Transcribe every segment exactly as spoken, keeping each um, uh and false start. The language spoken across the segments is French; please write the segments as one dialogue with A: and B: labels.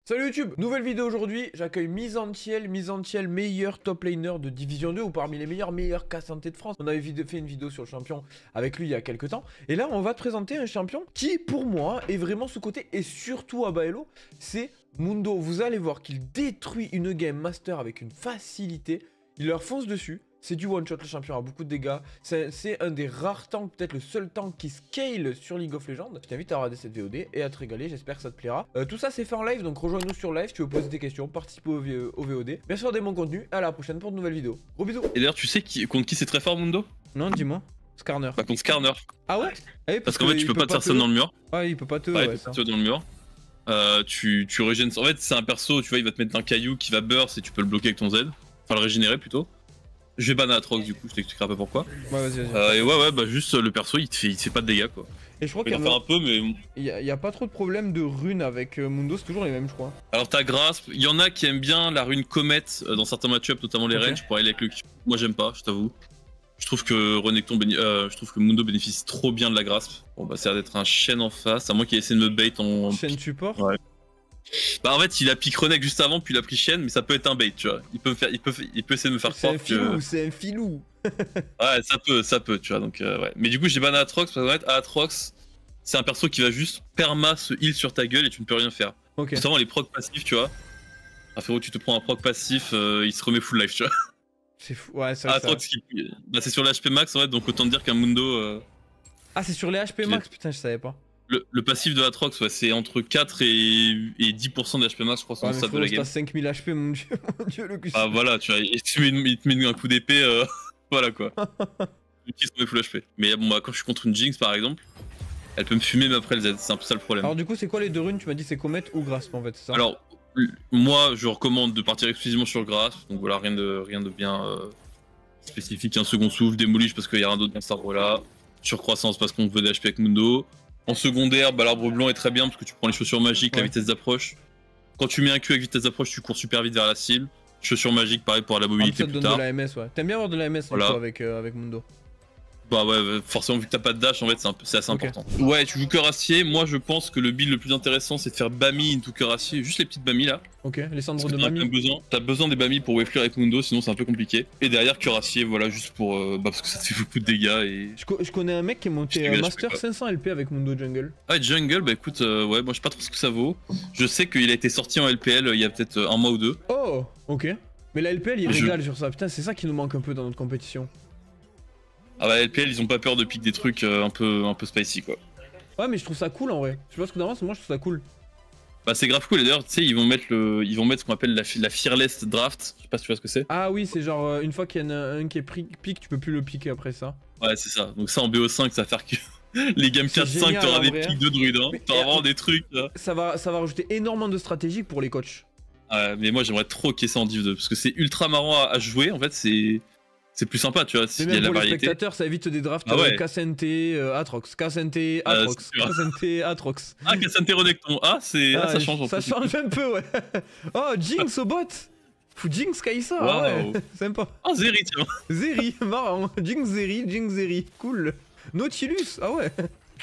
A: Salut YouTube, nouvelle vidéo aujourd'hui, j'accueille Mizantiel, Mizantiel meilleur top laner de Division deux ou parmi les meilleurs meilleurs K S T de France. On avait fait une vidéo sur le champion avec lui il y a quelques temps. Et là on va te présenter un champion qui pour moi est vraiment sous-coté et surtout à Baello, c'est Mundo. Vous allez voir qu'il détruit une game master avec une facilité, il leur fonce dessus. C'est du one shot, le champion a beaucoup de dégâts. C'est un des rares tanks, peut-être le seul tank qui scale sur League of Legends. Je t'invite à regarder cette V O D et à te régaler, j'espère que ça te plaira. Euh, tout ça c'est fait en live, donc rejoins-nous sur live si tu veux poser tes questions, participer au, v au V O D. Bien sûr, des bons contenus, à la prochaine pour de nouvelles vidéos. Gros bisous.
B: Et d'ailleurs, tu sais qui, contre qui c'est très fort, Mundo?
A: Non, dis-moi. Skarner.
B: Bah, contre Skarner.
A: Ah ouais? Ah oui,
B: Parce qu'en fait, tu peux pas te faire ça dans le mur.
A: Ouais, il peut pas te.
B: Ouais,
A: Ouais,
B: il
A: ça.
B: peut pas te dans le mur. Euh, tu, tu régènes. En fait, c'est un perso, tu vois, il va te mettre un caillou qui va burst et tu peux le bloquer avec ton Z. Enfin, le régénérer plutôt. Je vais ban Aatrox du coup, je t'expliquerai un peu pourquoi.
A: Ouais, vas-y, vas-y.
B: Euh, et ouais, ouais, bah juste le perso, il te fait, il te fait pas de dégâts quoi.
A: Et je crois
B: Il
A: qu'il
B: en
A: y,
B: fait un peu, mais.
A: il y, a, il y a pas trop de problème de runes avec euh, Mundo, c'est toujours les mêmes, je crois.
B: Alors, t'as Grasp, il y en a qui aiment bien la rune Comet euh, dans certains match-ups, notamment les
A: Ok.
B: ranges, pour aller avec le Q. Moi, j'aime pas, je t'avoue. Je trouve que Renekton béni... euh, je trouve que Mundo bénéficie trop bien de la Grasp. Bon, bah, ça a l'air d'être un chêne en face, à moins qu'il ait essayé de me bait en.
A: Chaîne support.
B: Ouais. Bah en fait il a pique Renek juste avant puis il a pris Chienne, mais ça peut être un bait, tu vois. Il peut me faire, il peut, il peut essayer de me faire
A: C'est
B: croire
A: un filou,
B: que.
A: c'est un filou.
B: Ouais, ça peut, ça peut, tu vois. Donc euh, ouais. Mais du coup j'ai ban Aatrox parce qu'en fait Aatrox c'est un perso qui va juste perma se heal sur ta gueule et tu ne peux rien faire.
A: Ok.
B: Notamment les procs passifs, tu vois. Ah frérot, tu te prends un proc passif, euh, il se remet full life, tu vois.
A: C'est fou. Ouais, c'est vrai que ça-
B: Aatrox qui, bah, c'est sur l'H P max en fait, donc autant dire qu'un Mundo. Euh...
A: Ah, c'est sur les H P max, putain, je savais pas.
B: Le, le passif de Aatrox, ouais, c'est entre quatre et, et dix pour cent de H P max, je crois,
A: Ouais,
B: sans
A: mais
B: stat de
A: frérot,
B: la
A: c'est
B: game.
A: à cinq mille H P, mon dieu, mon dieu, le cul.
B: Ah voilà, tu vois, il te met, il te met un coup d'épée, euh, voilà quoi. Qui se met full H P. Mais bon, bah, quand je suis contre une Jinx par exemple, elle peut me fumer, mais après elle Z, c'est un peu ça le problème.
A: Alors, du coup, c'est quoi les deux runes? Tu m'as dit c'est Comet ou Grasp en fait, c'est ça?
B: Alors, moi je recommande de partir exclusivement sur Grasp, donc voilà, rien de, rien de bien euh, spécifique. Un second souffle, démolige parce qu'il y a rien d'autre dans cet arbre là. Surcroissance parce qu'on veut des H P avec Mundo. En secondaire, bah, l'arbre blanc est très bien parce que tu prends les chaussures magiques,
A: Ouais.
B: la vitesse d'approche. Quand tu mets un Q avec vitesse d'approche, tu cours super vite vers la cible. Chaussures magiques, pareil pour la
A: Ah,
B: mobilité
A: ça te
B: plus
A: donne
B: tard.
A: de la M S, ouais. T'aimes bien avoir de la M S
B: Voilà.
A: du coup, avec, euh, avec Mundo.
B: Bah ouais, forcément vu que t'as pas de dash, en fait c'est un peu- c'est assez
A: Ok.
B: important. Ouais, tu joues Cuirassier, moi je pense que le build le plus intéressant c'est de faire Bami into Cuirassier, juste les petites Bami là.
A: Ok, les
B: Parce
A: cendres
B: que
A: de
B: t'en as quand
A: mamie.
B: même besoin. T'as besoin des Bami pour wave clear avec Mundo, sinon c'est un peu compliqué. Et derrière Cuirassier, voilà, juste pour. Euh, bah parce que ça te fait beaucoup de dégâts et.
A: Je, co- je connais un mec qui est monté
B: Je
A: euh,
B: te gâche,
A: Master
B: quoi.
A: cinq cents L P avec Mundo Jungle.
B: Ah, Jungle, bah écoute, euh, ouais, moi je sais pas trop ce que ça vaut. Je sais qu'il a été sorti en L P L euh, il y a peut-être euh, un mois ou deux.
A: Oh, ok. Mais la L P L, il
B: Je-
A: régale sur ça. Putain, c'est ça qui nous manque un peu dans notre compétition.
B: Ah bah L P L, ils ont pas peur de piquer des trucs euh, un peu un peu spicy quoi.
A: Ouais, mais je trouve ça cool en vrai. Je sais pas ce que t'en penses, mais moi je trouve ça cool.
B: Bah c'est grave cool et d'ailleurs tu sais ils vont mettre le ils vont mettre ce qu'on appelle la, la fearless draft, je sais pas si tu vois ce que c'est.
A: Ah oui, c'est genre euh, une fois qu'il y en a un qui est pris, pique, tu peux plus le piquer après ça.
B: Ouais c'est ça, donc ça en B O cinq ça va faire que les games
A: C'est
B: quatre cinq
A: génial,
B: t'auras
A: en
B: des
A: vrai.
B: pics de druides hein,
A: Mais-
B: t'auras
A: et-
B: vraiment des trucs là.
A: Ça va, ça va rajouter énormément de stratégie pour les coachs.
B: Ouais mais moi j'aimerais trop qu'il y ait ça en Div deux parce que c'est ultra marrant à, à jouer en fait, c'est c'est plus sympa tu vois,
A: Mais
B: s'il y a
A: même
B: de la
A: pour les
B: variété.
A: spectateurs, ça évite des drafts
B: Ah ouais.
A: euh, K S N T, euh, Aatrox, K S N T,
B: Ah,
A: Aatrox,
B: c'est sûr.
A: K S N T, Aatrox.
B: Ah Cassante Renekton, ah c'est ah,
A: Ah,
B: ça change en
A: Ça
B: plus.
A: change un peu, ouais. Oh, Jinx au bot. Fou Jinx Kaisa, ah ouais.
B: Waouh.
A: Sympa.
B: Ah Zeri tiens.
A: Zeri, marrant. Jinx Zeri, Jinx Zeri, cool. Nautilus, ah ouais.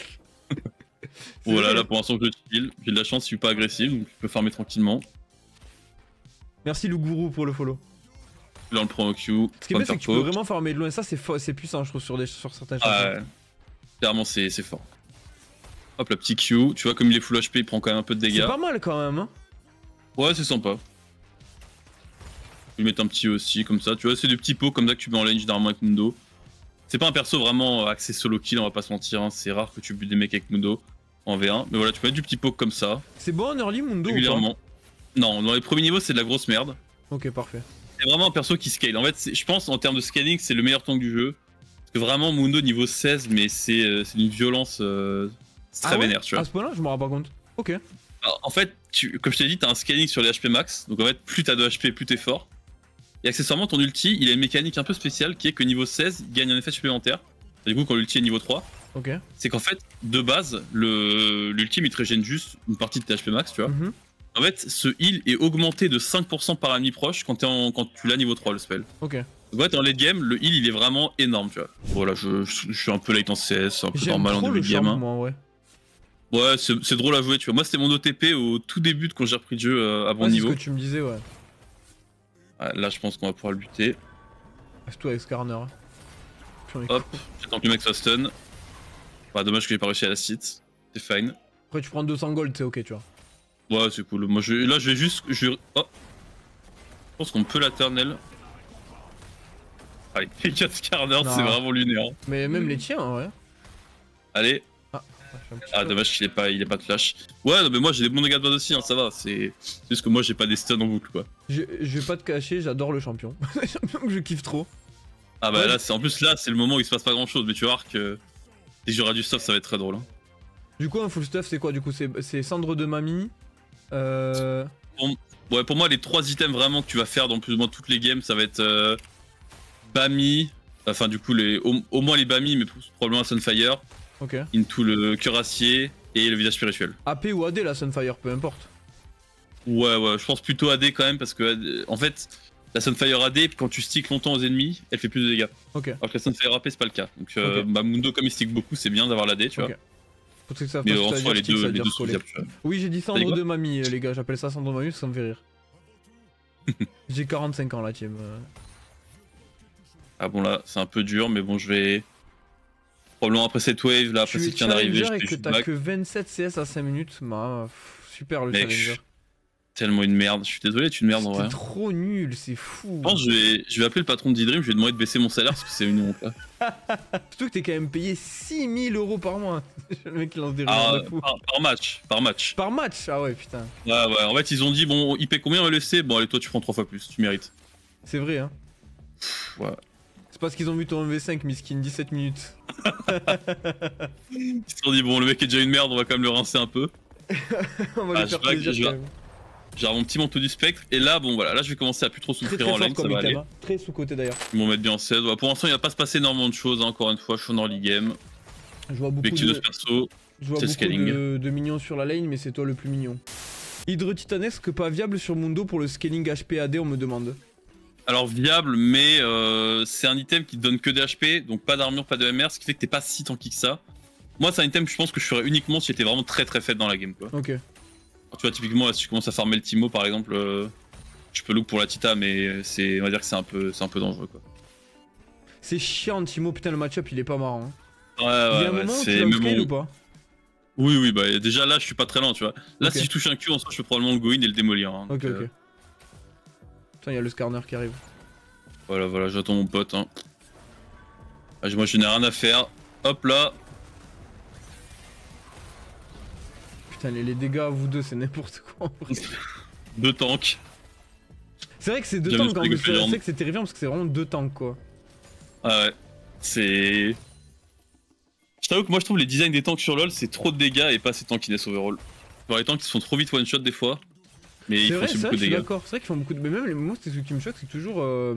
B: Voilà
A: C'est-
B: là pour l'instant je chill, j'ai de la chance, je suis pas agressif donc je peux farmer tranquillement.
A: Merci Lougourou pour le follow.
B: Là on le prend au Q,
A: Ce qui est
B: pas
A: bien,
B: me
A: c'est
B: faire
A: que tu peux
B: poke.
A: vraiment farmer de loin. Ça, c'est fo- c'est puissant, je trouve, sur, des, sur certains champions.
B: Ah ouais. Clairement c'est c'est fort. Hop la petit Q, tu vois comme il est full H P il prend quand même un peu de
A: C'est
B: dégâts.
A: pas mal quand même, hein.
B: Ouais c'est sympa. Je vais mettre un petit aussi comme ça, tu vois c'est des petits pots comme ça que tu mets en lane généralement avec Mundo. C'est pas un perso vraiment axé solo kill, on va pas se mentir, hein. C'est rare que tu butes des mecs avec Mundo en V un. Mais voilà tu peux mettre du petit poke comme ça,
A: C'est bon en early Mundo ou
B: régulièrement. Non, dans les premiers niveaux c'est de la grosse merde.
A: pas? Ok, parfait.
B: C'est vraiment un perso qui scale. En fait, c'est- je pense en termes de scaling, c'est le meilleur tank du jeu. Parce que vraiment, Mundo niveau seize, mais c'est euh, c'est d'une violence euh, c'est très
A: Ah ouais
B: vénère, tu
A: À
B: vois.
A: ce point-là, je me rends pas compte. Ok.
B: Alors, en fait, tu, comme je t'ai dit, t'as un scaling sur les H P max. Donc en fait, plus t'as de H P, plus t'es fort. Et accessoirement, ton ulti, il a une mécanique un peu spéciale qui est que niveau seize, il gagne un effet supplémentaire. Et du coup, quand l'ulti est niveau trois,
A: Ok.
B: c'est qu'en fait, de base, le l'ultime il te régène juste une partie de tes H P max, tu vois.
A: Mhm.
B: En fait, ce heal est augmenté de cinq pour cent par ennemi proche quand, t'es en, quand tu l'as niveau trois, le spell.
A: Ok.
B: Donc ouais, t'es en late game, le heal il est vraiment énorme, tu vois. Voilà, je, je, je suis un peu late en C S, c'est un peu
A: J'aime
B: normal en
A: trop
B: début
A: le
B: de game.
A: charme,
B: hein.
A: moi, ouais.
B: Ouais, c'est drôle à jouer, tu vois. Moi, c'était mon O T P au tout début de quand j'ai repris le jeu euh, à bon
A: ouais,
B: niveau.
A: C'est ce que tu me disais, ouais.
B: Ouais, là, je pense qu'on va pouvoir le buter.
A: C'est tout avec Skarner.
B: Hop, j'attends que le mec soit stun. Bah, dommage que j'ai pas réussi à la site. C'est fine.
A: Après, tu prends deux cents gold, c'est ok, tu vois.
B: Ouais, c'est cool. Moi, je, là, je vais juste. Je, oh. Je pense qu'on peut la turn, elle. Allez, les quatre Skarner, c'est vraiment lunaire.
A: Mais même les tiens, ouais.
B: Allez.
A: Ah,
B: ah dommage qu'il ait pas, il ait pas de flash. Ouais, non, mais moi j'ai des bons dégâts de base aussi, hein, ça va. C'est juste que moi j'ai pas des stuns en boucle, quoi.
A: Je, je vais pas te cacher, j'adore le champion. Le champion que je kiffe trop.
B: Ah bah
A: ouais.
B: là, c'est en plus là, c'est le moment où il se passe pas grand chose, mais tu vas voir que dès que j'aurai du stuff, ça va être très drôle. Hein.
A: Du coup, un full stuff, c'est quoi? Du coup, c'est cendre de mamie. Euh...
B: Bon, ouais, pour moi, les trois items vraiment que tu vas faire dans plus ou moins toutes les games, ça va être euh, Bami, enfin du coup, les, au, au moins les Bami, mais probablement la Sunfire.
A: Ok.
B: Into le cuirassier et le visage spirituel.
A: A P ou A D, la Sunfire, peu importe.
B: Ouais, ouais, je pense plutôt A D quand même, parce que en fait, la Sunfire A D, quand tu sticks longtemps aux ennemis, elle fait plus de dégâts.
A: Ok.
B: Alors que la Sunfire A P, c'est pas le cas. Donc, euh,
A: okay.
B: bah, Mundo, comme il stick beaucoup, c'est bien d'avoir l'A D, tu
A: okay.
B: vois.
A: Faut que ça
B: mais en soi, les deux, ça les deux sont viables.
A: Oui, j'ai dit cendre de mamie, les gars, j'appelle ça cendre de mamie parce que ça me fait rire. J'ai quarante-cinq ans, la team.
B: Ah bon, là, c'est un peu dur, mais bon, je vais. Probablement après cette wave, là, après cette qui vient d'arriver, je
A: et
B: fais
A: que t'as que vingt-sept C S à cinq minutes, bah, super le
B: Mec,
A: challenger.
B: Tellement une merde, je suis désolé, tu une merde en vrai.
A: C'est trop nul, c'est fou.
B: Je pense que je vais, je vais appeler le patron de D-Dream, je vais lui demander de baisser mon salaire parce que c'est une honte là.
A: Surtout que t'es quand même payé six mille euros par mois. Le mec qui lance des rumeurs
B: ah,
A: de fou.
B: Par, par match, par match.
A: Par match. Ah ouais, putain.
B: Ouais, ouais, en fait ils ont dit bon, il paie combien on va laisser? Bon allez, toi tu prends trois fois plus, tu mérites.
A: C'est vrai hein.
B: Ouais.
A: C'est parce qu'ils ont vu ton M V cinq, miskin, dix-sept minutes.
B: Ils se sont dit bon, le mec est déjà une merde, on va quand même le rincer un peu.
A: On va
B: ah,
A: lui faire plaisir
B: je,
A: quand même.
B: J'ai mon petit manteau du spectre et là bon voilà, là je vais commencer à plus trop souffrir
A: très, très
B: en lane, ça va aller.
A: Hein. Très sous-côté d'ailleurs.
B: Ils vont mettre bien en seize. Ouais, pour l'instant il va pas se passer énormément de choses, hein, encore une fois, je suis en early game.
A: Je vois beaucoup
B: de...
A: de...
B: perso,
A: je vois beaucoup de... de mignons sur la lane mais c'est toi le plus mignon. Hydre titanesque pas viable sur Mundo pour le scaling H P A D on me demande.
B: Alors viable mais euh, c'est un item qui te donne que des H P, donc pas d'armure, pas de M R, ce qui fait que t'es pas si tanky que ça. Moi c'est un item que je pense que je ferais uniquement si j'étais vraiment très très faible dans la game quoi.
A: Ok.
B: Tu vois, typiquement, là, si tu commences à farmer le Timo par exemple, euh, je peux look pour la Tita, mais c'est, on va dire que c'est un peu, c'est un peu dangereux quoi.
A: C'est chiant Timo, putain le match-up il est pas marrant. Hein.
B: Ouais, ouais,
A: il y a un
B: ouais,
A: moment où tu l'as scale ou pas?
B: Oui, oui, bah déjà là je suis pas très lent, tu vois. Là
A: okay.
B: si je touche un Q, en soi je peux probablement le go in et le démolir. Hein,
A: ok,
B: donc,
A: ok.
B: Euh...
A: Putain, il y a le Skarner qui arrive.
B: Voilà, voilà, j'attends mon pote. Hein. Ah, moi je n'ai rien à faire. Hop là.
A: Putain, les, les dégâts à vous deux, c'est n'importe quoi.
B: Deux tanks.
A: C'est vrai que c'est deux tanks en plus. C'est vrai que c'est terrifiant parce que c'est vraiment deux tanks quoi.
B: Ah ouais. C'est. Je t'avoue que moi je trouve les designs des tanks sur LoL c'est trop de dégâts et pas assez tankiness overall. Genre les tanks qui se font trop vite one shot des fois. Mais ils font aussi beaucoup de dégâts.
A: D'accord, c'est vrai qu'ils font beaucoup de. Mais même les moments, c'est ce qui me choque, c'est toujours. Euh...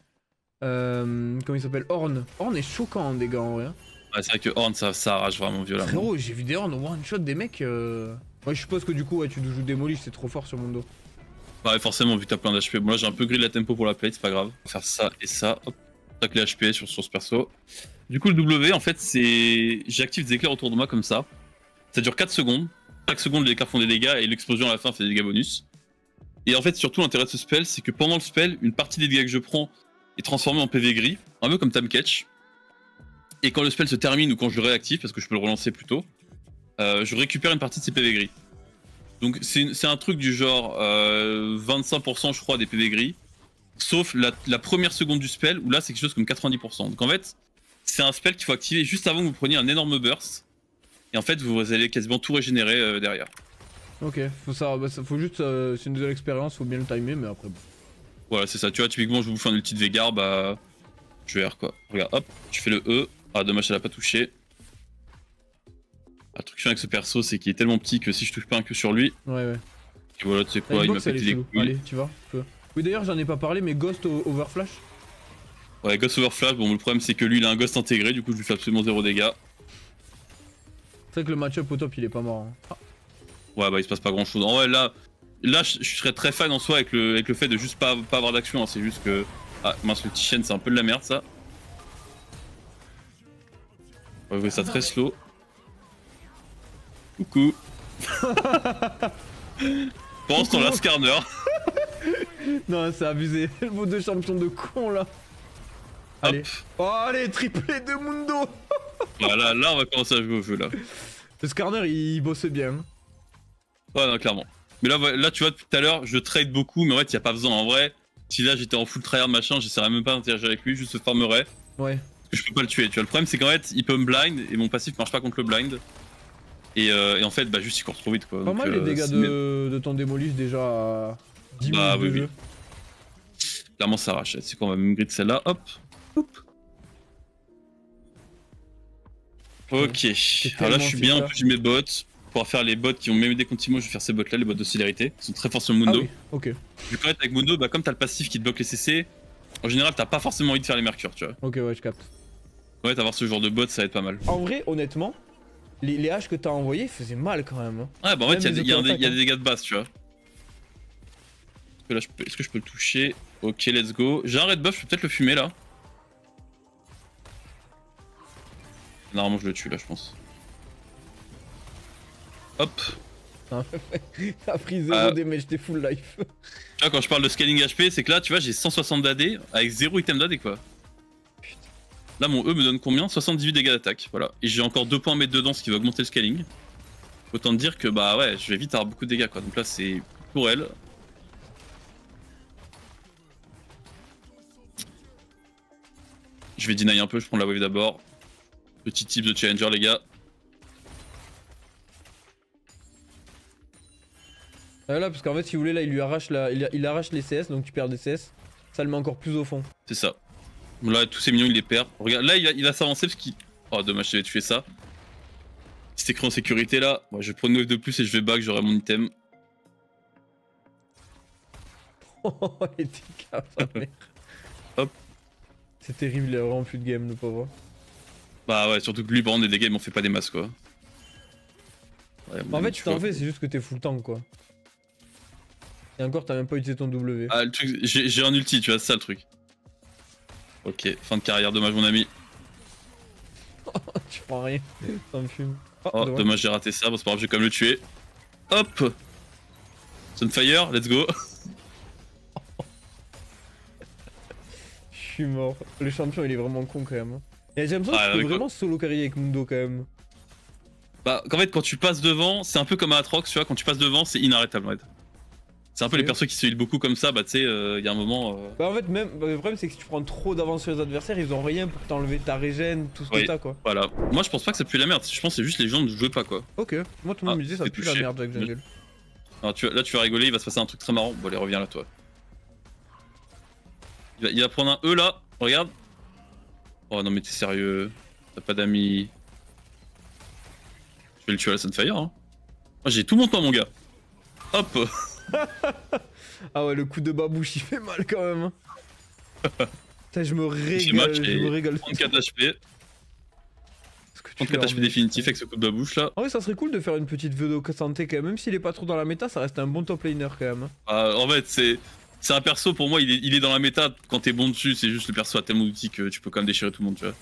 A: Euh... Comment il s'appelle? Horn. Horn est choquant en dégâts en vrai.
B: Ouais, c'est vrai que Horn ça, ça arrache vraiment violemment.
A: Frérot, j'ai vu des Horn one shot des mecs. Euh... Ouais, je suppose que du coup, ouais, tu joues Demolish, c'est trop fort sur mon dos.
B: Ouais, forcément, vu que t'as plein d'H P. Bon, là j'ai un peu grillé la tempo pour la plate, c'est pas grave. On va faire ça et ça. Hop, tac les H P sur, sur ce perso. Du coup, le W, en fait, c'est. J'active des éclairs autour de moi comme ça. Ça dure quatre secondes. Chaque seconde, les éclairs font des dégâts et l'explosion à la fin fait des dégâts bonus. Et en fait, surtout, l'intérêt de ce spell, c'est que pendant le spell, une partie des dégâts que je prends est transformée en P V gris, un peu comme Time Catch. Et quand le spell se termine ou quand je le réactive, parce que je peux le relancer plus tôt, euh, je récupère une partie de ces P V gris. Donc c'est un truc du genre euh, vingt-cinq pour cent je crois des P V gris, sauf la, la première seconde du spell où là c'est quelque chose comme quatre-vingt-dix pour cent. Donc en fait, c'est un spell qu'il faut activer juste avant que vous preniez un énorme burst. Et en fait, vous allez quasiment tout régénérer euh, derrière.
A: Ok, faut ça, bah, ça faut juste, euh, c'est une nouvelle expérience, faut bien le timer, mais après bon.
B: Voilà, c'est ça. Tu vois, typiquement, je vous fais un ulti de Veigar, bah. Je vais R quoi. Regarde, hop, tu fais le E. Ah, dommage, elle a pas touché. Le truc chiant avec ce perso, c'est qu'il est tellement petit que si je touche pas un Q sur lui.
A: Ouais, ouais.
B: Et voilà, tu sais quoi, il m'a pété les couilles.
A: Allez, tu vas, tu peux. Oui, d'ailleurs, j'en ai pas parlé, mais Ghost Overflash.
B: Ouais, Ghost Overflash, bon, le problème c'est que lui il a un Ghost intégré, du coup je lui fais absolument zéro dégâts.
A: C'est vrai que le match-up au top il est pas mort. Hein. Ah.
B: Ouais, bah il se passe pas grand chose. En vrai, là, là je, je serais très fan en soi avec le, avec le fait de juste pas, pas avoir d'action, hein. C'est juste que. Ah, mince, le Tishen c'est un peu de la merde ça. On va jouer ça très slow. Coucou. Pendant ce temps-là, Skarner.
A: Non, c'est abusé. Vos deux champions de con là. Allez.
B: Hop.
A: Oh, allez, triplé de Mundo.
B: Voilà, là on va commencer à jouer au jeu là.
A: Le Skarner il bossait bien.
B: Ouais, non, clairement. Mais là, ouais, là tu vois, tout à l'heure, je trade beaucoup, mais en fait, y a pas besoin. En vrai, si là j'étais en full tryhard machin, j'essaierais même pas d'interagir avec lui, juste se farmerais.
A: Ouais.
B: Parce que je peux pas le tuer, tu vois. Le problème, c'est qu'en fait, il peut me blind et mon passif marche pas contre le blind. Et, euh, et en fait, bah, juste il court trop vite quoi.
A: Pas
B: Donc,
A: mal
B: euh,
A: les dégâts
B: c'est-
A: de, de ton démolish déjà à dix
B: Bah,
A: minutes
B: oui,
A: de
B: oui.
A: jeu.
B: Clairement, ça arrache. C'est qu'on va même grid celle-là. Hop. Hop. Ok. Alors là, je suis bien. En plus, j'ai mes bots. Pour faire les bots qui ont même aidé Contino, je vais faire ces bots là, les bots de célérité. Ils sont très forts sur Mundo.
A: Ah oui, ok.
B: Vu qu'en fait, avec Mundo, bah, comme t'as le passif qui te bloque les C C, en général, t'as pas forcément envie de faire les mercures, tu vois.
A: Ok, ouais, je capte.
B: Ouais, avoir ce genre de bot, ça va être pas mal.
A: En vrai, honnêtement, les, les haches que t'as envoyées faisaient mal quand même. hein.
B: Ouais, bah en fait,
A: Même
B: il y, a
A: les
B: des- y a un des-
A: auto-attaques,
B: y a
A: hein.
B: des dégâts de base, tu vois. Est-ce que, là, je peux... Est-ce que je peux le toucher? Ok, let's go. J'ai un red buff, je peux peut-être le fumer là. Normalement, je le tue là, je pense. Hop.
A: T'as pris zéro
B: Ah.
A: damage, t'es full life.
B: Tu vois, quand je parle de scaling H P, c'est que là, tu vois, j'ai cent soixante d'A D avec zéro item d'A D quoi.
A: Putain.
B: Là, mon E me donne combien? soixante-dix-huit dégâts d'attaque, voilà. Et j'ai encore deux points à mettre dedans, ce qui va augmenter le scaling. Autant te dire que, bah ouais, je vais vite avoir beaucoup de dégâts quoi. Donc là, c'est pour elle. Je vais deny un peu, je prends la wave d'abord. Petit tip de challenger, les gars.
A: Ah là, parce qu'en fait, si vous voulez, là, il lui arrache, la... il, il arrache les C S, donc tu perds des C S. Ça le met encore plus au fond.
B: C'est ça. Là, tous ces minions, il les perd. Regarde, là, il va, il va s'avancer parce qu'il. Oh, dommage, j'avais tué ça. Si c'était écrit en sécurité là, moi, je vais prendre une wave de plus et je vais back, j'aurai mon item.
A: Oh, les dégâts, sa mère.
B: Hop.
A: C'est terrible, il a vraiment plus de game, le pauvre.
B: Bah ouais, surtout que lui, par contre, des dégâts, il m'en fait pas des masses quoi. Ouais,
A: En
B: bon,
A: fait, tu t'en
B: vois.
A: fais, c'est juste que t'es full tank quoi. Et encore, t'as même pas utilisé ton W.
B: Ah, le truc, j'ai j'ai un ulti, tu vois, c'est ça le truc. Ok, fin de carrière, dommage, mon ami.
A: Tu prends rien, ça me fume. Oh,
B: Oh,
A: dommage.
B: dommage, j'ai raté ça, bon, c'est pas grave, je vais quand même le tuer. Hop! Sunfire, let's go!
A: Je suis mort. Le champion, il est vraiment con quand même. Et j'ai l'impression
B: Ah,
A: que tu peux
B: d'accord.
A: vraiment solo carry avec Mundo quand même.
B: Bah, en fait, quand tu passes devant, c'est un peu comme à Atrox, tu vois, quand tu passes devant, c'est inarrêtable, en fait. C'est un peu
A: Ok.
B: les persos qui se heal beaucoup comme ça, bah, tu sais, il euh, y a un moment. Euh...
A: Bah en fait, même, bah, le problème c'est que si tu prends trop d'avance sur les adversaires, ils ont rien pour t'enlever ta régène, tout ce
B: Oui.
A: que t'as quoi.
B: Voilà. Moi, je pense pas que ça pue la merde, je pense que c'est juste les gens ne jouaient pas, quoi.
A: Ok, moi tout le monde
B: Ah,
A: me disait ça
B: c'est
A: pue la
B: touché.
A: merde Jack Jungle.
B: Alors, tu, là, tu vas rigoler, il va se passer un truc très marrant. Bon, allez, reviens là, toi. Il va, il va prendre un E là, regarde. Oh non, mais t'es sérieux? T'as pas d'amis? Je vais le tuer à la Sunfire, hein. Moi, j'ai tout mon temps, mon gars. Hop!
A: Ah ouais, le coup de babouche il fait mal quand même. hein. Putain, je me
B: J'ai
A: régale,
B: match
A: je
B: et
A: me régale.
B: trente-quatre H P.
A: Ce que tu
B: trente-quatre
A: leur
B: H P
A: mets.
B: définitif avec ce coup de babouche là.
A: En vrai, ça serait cool de faire une petite vidéo santé quand même, même s'il est pas trop dans la méta, ça reste un bon top laner quand même. hein.
B: Ah, en fait, c'est. C'est un perso pour moi, il est, il est dans la méta quand t'es bon dessus, c'est juste le perso a tellement d'outils que tu peux quand même déchirer tout le monde, tu vois.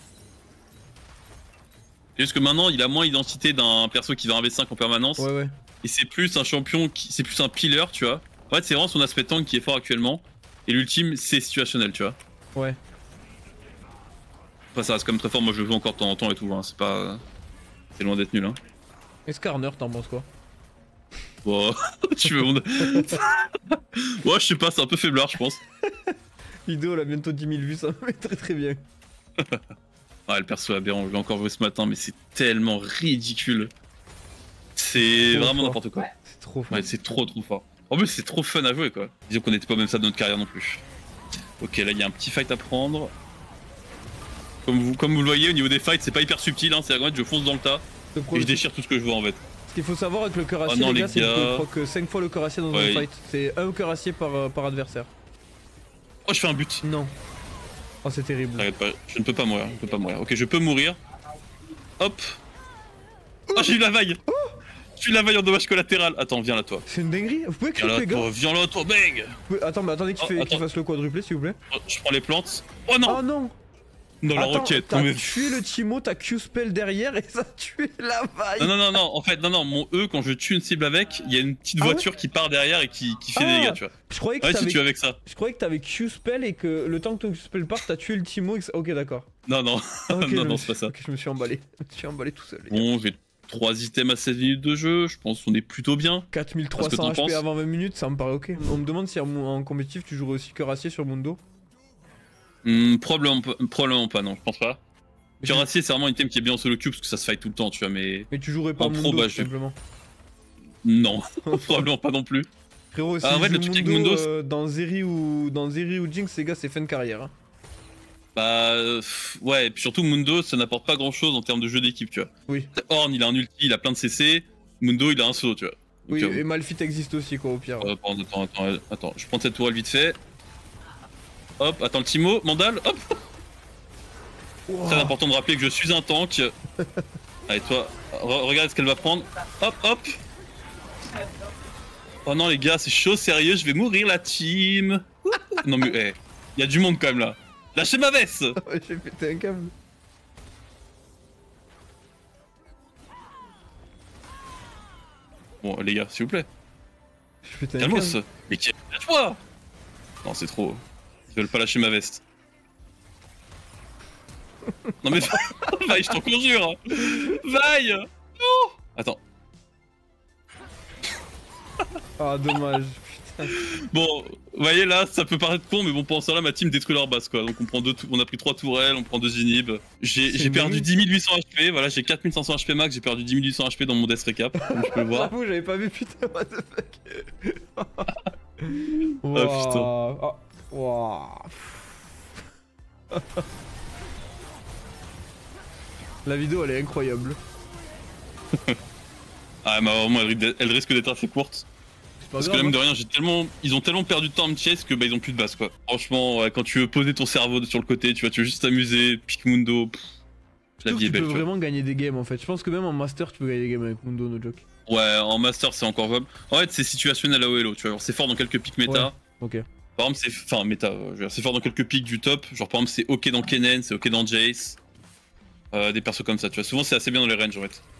B: C'est juste que maintenant il a moins l'identité d'un perso qui va un V cinq en permanence,
A: Ouais, ouais.
B: et c'est plus un champion, qui, c'est plus un pillar, tu vois. En fait, c'est vraiment son aspect tank qui est fort actuellement, et l'ultime c'est situationnel, tu vois.
A: Ouais.
B: Enfin, ça reste quand même très fort, moi je le joue encore de temps en temps et tout, hein. C'est pas. C'est loin d'être nul, hein.
A: Et Skarner, t'en penses quoi?
B: Bon, tu veux mon. Ouais, je sais pas, c'est un peu faiblard, je pense.
A: Vidéo, elle a bientôt dix mille vues, ça me met très très bien.
B: Ouais, le perso aberrant, je l'ai encore joué ce matin, mais c'est tellement ridicule. C'est
A: Trop
B: vraiment
A: fort.
B: n'importe quoi.
A: C'est trop fort.
B: Ouais, c'est trop trop fort. En plus, c'est trop fun à jouer quoi. Disons qu'on n'était pas même ça de notre carrière non plus. Ok, là il y a un petit fight à prendre. Comme vous, comme vous le voyez, au niveau des fights, c'est pas hyper subtil, hein. C'est à je fonce dans le tas
A: Le
B: et
A: problème,
B: je déchire tout ce que je vois en fait.
A: Ce qu'il faut savoir avec le cœur
B: Oh
A: acier,
B: non,
A: les
B: les
A: gars, c'est que
B: gars.
A: tu proc cinq fois le cœur acier dans
B: Ouais.
A: un fight. C'est un cœur acier par, euh, par adversaire.
B: Oh, je fais un but.
A: Non. Oh, c'est terrible.
B: T'arrêtes pas, je ne peux pas mourir, je ne peux pas mourir. Ok, je peux mourir. Hop. Oh, j'ai eu la vague. J'ai eu la vague en dommage collatéral. Attends, viens là toi.
A: C'est une dinguerie. Vous pouvez
B: Viens
A: clip,
B: là
A: les gars.
B: toi, viens là toi, bang.
A: Vous pouvez- Attends, mais attendez qu'il
B: Oh,
A: fait- qu'il
B: attends.
A: fasse le quadruplé, s'il vous plaît.
B: Oh, je prends les plantes. Oh non.
A: Oh non.
B: dans la
A: Attends,
B: roquette.
A: t'as
B: Mais...
A: tué le Timo, t'as Q-spell derrière et ça a tué la vaille.
B: Non, non, non, non, en fait, non, non, mon E, quand je tue une cible avec, il y a une petite
A: Ah
B: voiture
A: ouais
B: qui part derrière et qui, qui fait
A: Ah,
B: des dégâts, tu vois.
A: Je croyais que
B: Ouais, si
A: t'avais
B: tu es avec ça.
A: je croyais que t'avais Q-spell et que le temps que ton Q-spell part, t'as tué le Timo et que... Ok, d'accord.
B: Non, non,
A: Ok,
B: non,
A: je
B: non,
A: me
B: c'est pas
A: suis-
B: ça.
A: Ok, je me suis emballé. Je me suis emballé tout seul. les gars.
B: Bon, j'ai trois items à seize minutes de jeu, je pense qu'on est plutôt bien.
A: quatre mille trois
B: Parce que
A: cents
B: t'en
A: H P
B: penses
A: avant vingt minutes, ça me paraît ok. On me demande si en, en compétitif tu jouerais aussi cuirassier sur Mundo.
B: Hmm, probablement, pas- probablement pas, non, je pense pas.
A: Mais
B: Cuirassier, c'est vraiment un item qui est bien en solo queue parce que ça se fight tout le temps, tu vois, mais.
A: Mais tu jouerais pas
B: En
A: Mundo,
B: pro, bah,
A: tout
B: je-
A: simplement.
B: Non, probablement pas non plus.
A: Frérot, si
B: Ah, en
A: je
B: fait, le
A: joue
B: truc avec
A: Mundo,
B: Mundo, c'est-
A: euh, dans Zeri ou dans Zeri ou Jinx, les gars, c'est fin de carrière. Hein.
B: Bah, euh, pff, ouais, et puis surtout Mundo, ça n'apporte pas grand chose en termes de jeu d'équipe, tu vois.
A: Oui.
B: Horn, il a un ulti, il a plein de C C. Mundo, il a un saut, tu vois. Donc,
A: Oui,
B: euh,
A: et Malphite existe aussi, quoi, au pire.
B: euh, attends, attends, attends, attends, je prends cette tourelle vite fait. Hop, attends, le Timo, Mandal, hop.
A: Wow.
B: Très important de rappeler que je suis un tank. Allez, toi, re- regarde ce qu'elle va prendre. Hop, hop. Oh non, les gars, c'est chaud, sérieux, je vais mourir, la team. Non, mais, eh, y a du monde quand même là. Lâchez ma veste.
A: J'ai pété un câble.
B: Bon, les gars, s'il vous plaît.
A: J'ai pété un
B: Calmos.
A: câble.
B: Mais qui lâche-moi. Non, c'est trop. Ils veulent pas lâcher ma veste. Non mais vaille, je t'en conjure. Vaille. Non. Attends.
A: Ah, dommage. Putain.
B: Bon, vous voyez là, ça peut paraître con, mais bon, pendant ça là, ma team détruit leur base quoi. Donc on prend deux, tou- on a pris trois tourelles, on prend deux inhibs. J'ai
A: C'est
B: j'ai perdu
A: dingue.
B: dix mille huit cents H P, voilà, j'ai quatre mille cinq cents H P max, j'ai perdu dix mille huit cents H P dans mon death recap, comme tu peux le voir.
A: J'avoue, j'avais pas vu, putain, what the fuck.
B: putain.
A: Ah, ouah. La vidéo, elle est incroyable.
B: Ah, mais vraiment, elle, ri- elle risque d'être assez courte.
A: C'est pas
B: Parce que
A: grave,
B: même de
A: hein.
B: rien, j'ai tellement, ils ont tellement perdu de temps à me chase que bah ils ont plus de base quoi. Franchement, ouais, quand tu veux poser ton cerveau sur le côté, tu vois, tu veux juste t'amuser, pick Mundo, pff, la
A: Je trouve
B: vie est
A: que tu
B: belle.
A: peux
B: Tu vois.
A: vraiment gagner des games en fait. Je pense que même en master, tu peux gagner des games avec Mundo, no joke.
B: Ouais, en master c'est encore jouable. En fait, c'est situationnel à O L O, tu vois. Genre, c'est fort dans quelques pics méta.
A: Ouais. Ok.
B: Par exemple, c'est, enfin méta, euh, je veux dire, c'est fort dans quelques pics du top. Genre par exemple, c'est ok dans Kennen, c'est ok dans Jace. Euh, des persos comme ça, tu vois. Souvent, c'est assez bien dans les ranges en fait.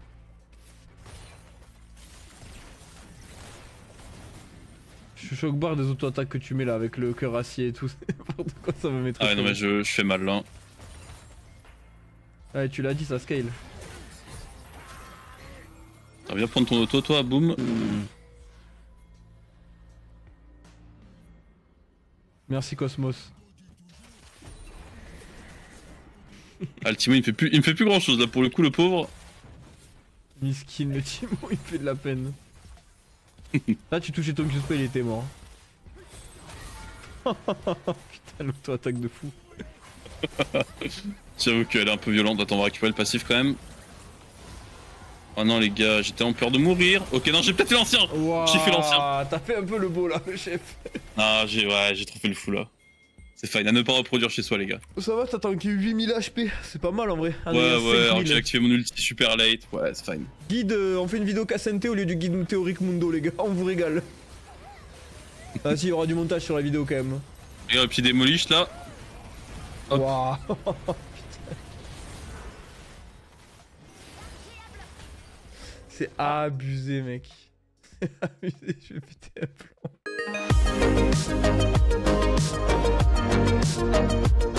A: Je suis choc barre des auto-attaques que tu mets là avec le cœur acier et tout. C'est n'importe quoi, ça me met très
B: Ah ouais, non
A: très
B: mais je, je fais mal là.
A: Ouais, tu l'as dit, ça scale.
B: T'as bien prendre ton auto, toi, boum.
A: Merci Cosmos.
B: Ah, le Timo, il me fait plus, il me fait plus grand chose là pour le coup, le pauvre.
A: Miskin, le Timo, il fait de la peine. Là, tu touchais ton Q-Spell, il était mort. Putain, l'auto-attaque de fou.
B: J'avoue qu'elle est un peu violente. Attends, on va récupérer le passif quand même. Oh non, les gars, j'étais en peur de mourir. Ok, non, j'ai peut-être fait l'ancien.
A: Wow,
B: J'ai fait l'ancien.
A: T'as fait un peu le beau là, le chef.
B: Ah, j'ai ouais, j'ai trop fait le fou là. C'est fine, à ne pas reproduire chez soi, les gars.
A: Ça va, t'as tanké huit mille H P. C'est pas mal en vrai. Ah,
B: Ouais,
A: il y a
B: ouais, alors
A: cinq
B: que j'ai
A: mille.
B: activé mon ulti super late. Ouais, c'est fine.
A: Guide, euh, on fait une vidéo K S N T au lieu du guide théorique Mundo, les gars. On vous régale. Ah, si, il y aura du montage sur la vidéo quand même.
B: Les gars, le pied démolish là. Hop.
A: Waouh. C'est abusé, mec. C'est abusé, je vais péter un plomb.